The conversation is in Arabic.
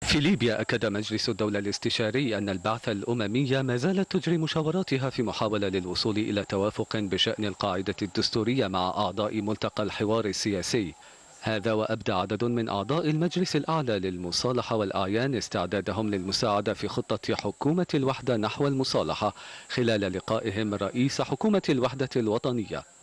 في ليبيا أكد مجلس الدولة الاستشاري أن البعثة الأممية ما زالت تجري مشاوراتها في محاولة للوصول إلى توافق بشأن القاعدة الدستورية مع أعضاء ملتقى الحوار السياسي. هذا وأبدى عدد من أعضاء المجلس الأعلى للمصالحة والأعيان استعدادهم للمساعدة في خطة حكومة الوحدة نحو المصالحة خلال لقائهم رئيس حكومة الوحدة الوطنية